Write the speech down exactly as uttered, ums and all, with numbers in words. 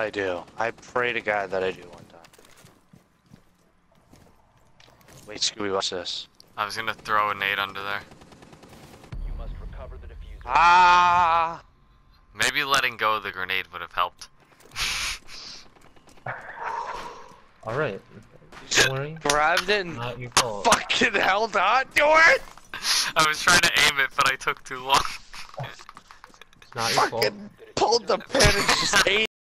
I do. I pray to God that I do one time. Wait, Scooby, watch this. I was gonna throw a nade under there. You must recover the diffuser. Ah! Maybe letting go of the grenade would have helped. Alright. Don't worry. Grabbed it and Not your fault. fucking held on to it! I was trying to aim it, but I took too long. It's not your fault. Fucking pulled the pin and just ate